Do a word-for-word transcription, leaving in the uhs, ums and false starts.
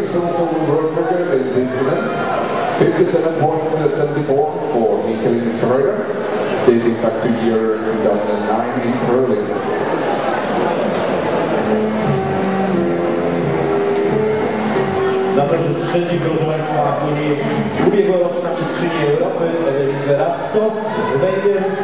successful world record in this event, fifty-seven point seven four for Mikael Schroeder, dating back to year two thousand nine in Berlin. Na torze trzecim, proszę Państwa, w imię ubiegłoroczna mistrzyni Europy Ewelin Verasto z Węgier.